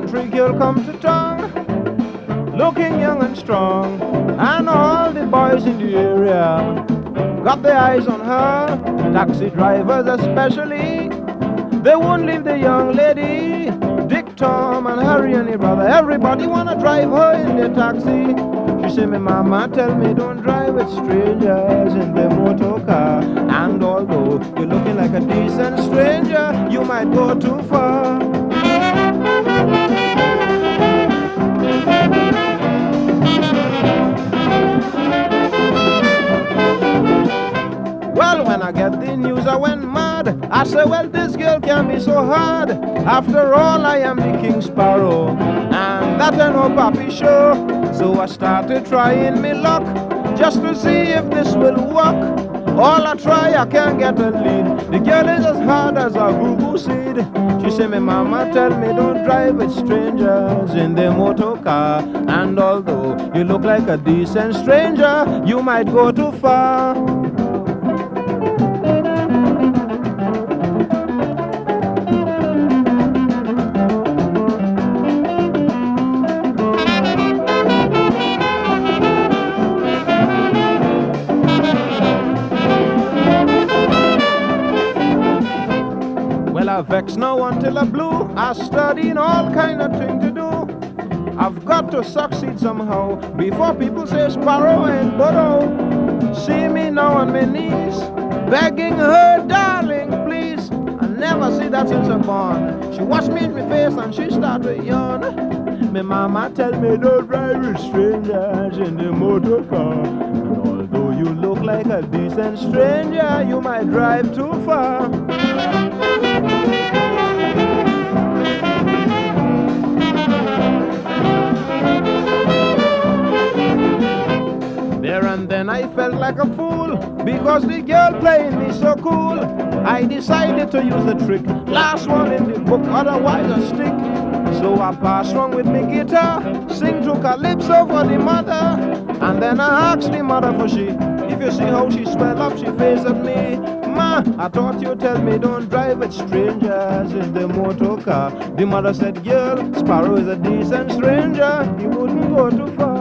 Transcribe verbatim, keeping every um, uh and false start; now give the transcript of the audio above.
country girl come to town, looking young and strong, and all the boys in the area got their eyes on her. Taxi drivers especially, they won't leave the young lady. Dick, Tom, and Harry and your brother, everybody wanna drive her in their taxi. She say, me mama tell me don't drive with strangers in the motor car. And although you're looking like a decent stranger, you might go too far. Well, when I get the news, I went mad. I say, well, this girl can't be so hard. After all, I am the King Sparrow, and that ain't no papi show. So I started trying me luck, just to see if this will work. All I try, I can't get a lead. The girl is as hard as a boo-boo seed. She say, me mama tell me don't drive with strangers in the motor car. And although you look like a decent stranger, you might go too far. I vex no one till I blue. I studying all kind of thing to do. I've got to succeed somehow before people say Sparrow and Bodo. See me now on my knees, begging her, darling, please. I never see that since I'm born. She watched me in my face and she started yawn. My mama tell me don't drive with strangers in the motor car. And although you look like a decent stranger, you might drive too far. There and then I felt like a fool, because the girl playing me so cool. I decided to use the trick, last one in the book, otherwise a stick. So I passed wrong with me guitar, sing to calypso for the mother. And then I asked the mother for she. If you see how she swell up, she face at me. Ma, I thought you tell me don't drive with strangers in the motor car. The mother said, girl, Sparrow is a decent stranger, he wouldn't go too far.